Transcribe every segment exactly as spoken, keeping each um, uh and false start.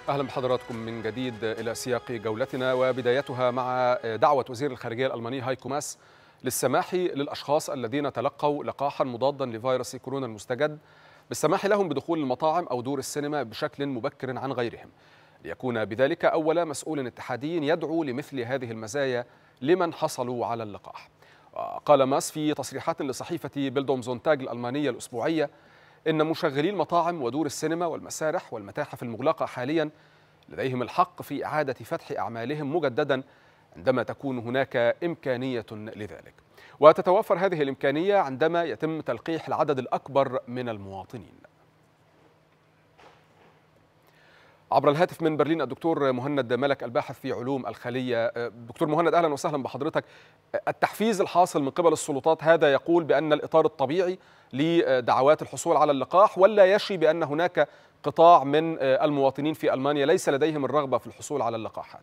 أهلا بحضراتكم من جديد إلى سياق جولتنا، وبدايتها مع دعوة وزير الخارجية الألماني هايكو ماس للسماح للأشخاص الذين تلقوا لقاحا مضادا لفيروس كورونا المستجد بالسماح لهم بدخول المطاعم أو دور السينما بشكل مبكر عن غيرهم، ليكون بذلك أول مسؤول اتحادي يدعو لمثل هذه المزايا لمن حصلوا على اللقاح. قال ماس في تصريحات لصحيفة بيلدومزونتاج الألمانية الأسبوعية إن مشغلي المطاعم ودور السينما والمسارح والمتاحف المغلقة حاليا لديهم الحق في إعادة فتح أعمالهم مجددا عندما تكون هناك إمكانية لذلك، وتتوفر هذه الإمكانية عندما يتم تلقيح العدد الأكبر من المواطنين. عبر الهاتف من برلين الدكتور مهند ملك الباحث في علوم الخلية. دكتور مهند، أهلا وسهلا بحضرتك. التحفيز الحاصل من قبل السلطات هذا يقول بأن الإطار الطبيعي لدعوات الحصول على اللقاح، ولا يشي بأن هناك قطاع من المواطنين في ألمانيا ليس لديهم الرغبة في الحصول على اللقاحات؟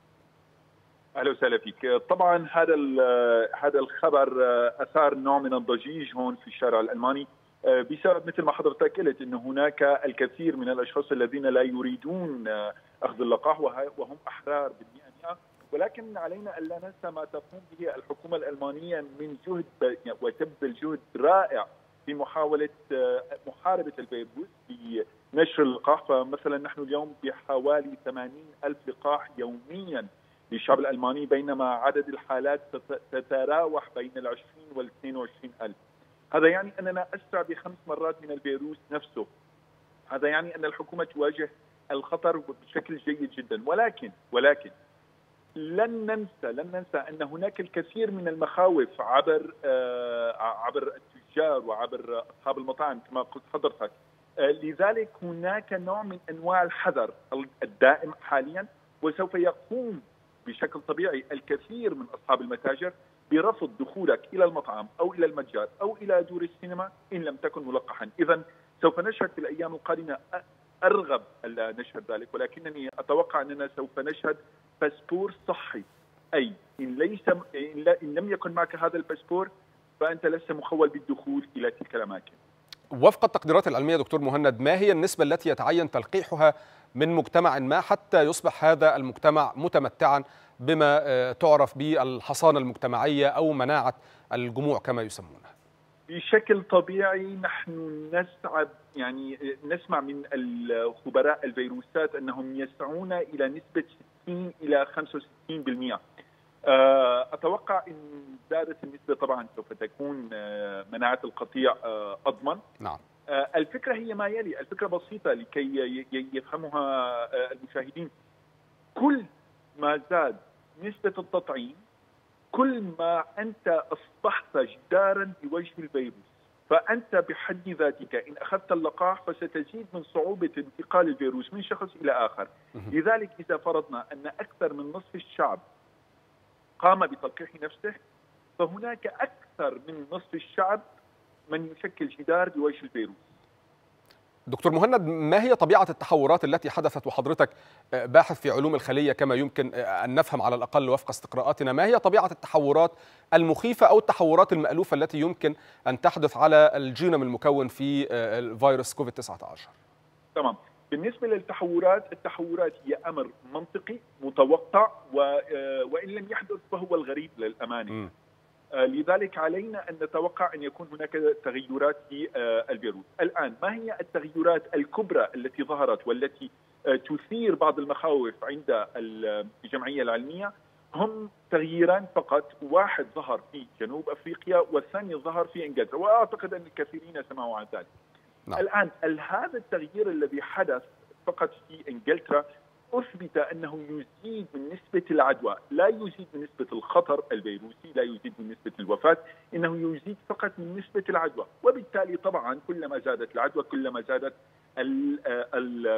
اهلا وسهلا فيك. طبعا هذا هذا الخبر اثار نوع من الضجيج هون في الشارع الالماني بسبب مثل ما حضرتك قلت انه هناك الكثير من الاشخاص الذين لا يريدون اخذ اللقاح وهم احرار بالمئة، ولكن علينا الا ننسى ما تقوم به الحكومه الالمانيه من جهد وتبذل جهد رائع في محاوله محاربه الفيروس بنشر اللقاح. فمثلا نحن اليوم بحوالي ثمانين ألف لقاح يوميا للشعب الألماني، بينما عدد الحالات تتراوح بين العشرين والاثنين وعشرين ألف. هذا يعني أننا أسرع بخمس مرات من الفيروس نفسه. هذا يعني أن الحكومة تواجه الخطر بشكل جيد جدا، ولكن ولكن لن ننسى لن ننسى أن هناك الكثير من المخاوف عبر آه عبر التجار وعبر أصحاب المطاعم كما قلت حضرتك. آه لذلك هناك نوع من أنواع الحذر الدائم حاليا، وسوف يقوم بشكل طبيعي الكثير من أصحاب المتاجر برفض دخولك إلى المطعم أو إلى المتجر أو إلى دور السينما إن لم تكن ملقحا. إذن سوف نشهد في الأيام القادمة، أرغب ألا نشهد ذلك، ولكنني أتوقع أننا سوف نشهد باسبور صحي، أي إن, ليس إن لم يكن معك هذا الباسبور فأنت لست مخول بالدخول إلى تلك الأماكن. وفق التقديرات العلمية دكتور مهند، ما هي النسبة التي يتعين تلقيحها من مجتمع ما حتى يصبح هذا المجتمع متمتعا بما تعرف بالحصانة المجتمعية أو مناعة الجموع كما يسمونها؟ بشكل طبيعي نحن نسعى، يعني نسمع من الخبراء الفيروسات أنهم يسعون إلى نسبة ستين إلى خمسة وستين بالمئة. أتوقع أن زادت النسبة طبعا سوف تكون مناعة القطيع أضمن. نعم. الفكرة هي ما يلي، الفكرة بسيطة لكي يفهمها المشاهدين. كل ما زاد نسبة التطعيم كل ما أنت أصبحت جدارا بوجه الفيروس، فأنت بحد ذاتك إن أخذت اللقاح فستزيد من صعوبة انتقال الفيروس من شخص إلى آخر. لذلك إذا فرضنا أن أكثر من نصف الشعب قام بتلقيح نفسه، فهناك أكثر من نصف الشعب من يشكل جدار بوجه الفيروس. دكتور مهند، ما هي طبيعة التحورات التي حدثت، وحضرتك باحث في علوم الخلية كما يمكن أن نفهم على الأقل وفق استقراءاتنا، ما هي طبيعة التحورات المخيفة أو التحورات المألوفة التي يمكن أن تحدث على الجينوم المكون في الفيروس كوفيد تسعة عشر؟ تمام. بالنسبة للتحورات، التحورات هي أمر منطقي متوقع، وإن لم يحدث فهو الغريب للأمانة. م. لذلك علينا أن نتوقع أن يكون هناك تغيرات في الفيروس. الآن ما هي التغيرات الكبرى التي ظهرت والتي تثير بعض المخاوف عند الجمعية العلمية؟ هم تغييران فقط، واحد ظهر في جنوب أفريقيا والثاني ظهر في إنجلترا، وأعتقد أن الكثيرين سمعوا عن ذلك. نعم. الآن هذا التغيير الذي حدث فقط في إنجلترا أثبت أنه يزيد من نسبة العدوى، لا يزيد من نسبة الخطر الفيروسي، لا يزيد من نسبة الوفاة، إنه يزيد فقط من نسبة العدوى. وبالتالي طبعا كلما زادت العدوى كلما زادت ال ال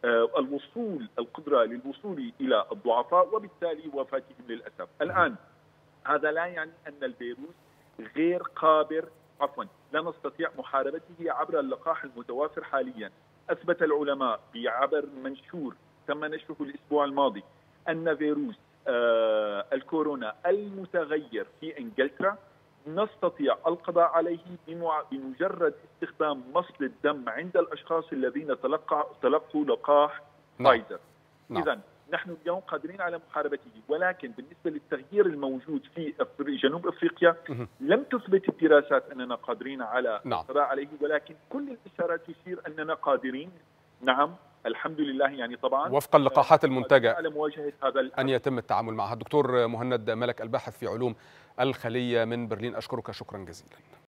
الوصول القدرة للوصول إلى الضعفاء وبالتالي وفاتهم للأسف. الآن هذا لا يعني أن الفيروس غير قابل، عفوا لا نستطيع محاربته عبر اللقاح المتوافر حاليا. أثبت العلماء بعبر منشور تم نشره الأسبوع الماضي أن فيروس آه الكورونا المتغير في إنجلترا نستطيع القضاء عليه بمجرد استخدام مصل الدم عند الأشخاص الذين تلقوا تلقوا لقاح فايزر. نعم. إذن نحن اليوم قادرين على محاربته، ولكن بالنسبة للتغيير الموجود في جنوب أفريقيا لم تثبت الدراسات أننا قادرين على نعم. القضاء عليه، ولكن كل الإشارات تشير أننا قادرين. نعم الحمد لله، يعني طبعا وفق اللقاحات المنتجة على مواجهة هذا أن يتم التعامل معها. الدكتور مهند ملك، الباحث في علوم الخلية من برلين، أشكرك شكرا جزيلا.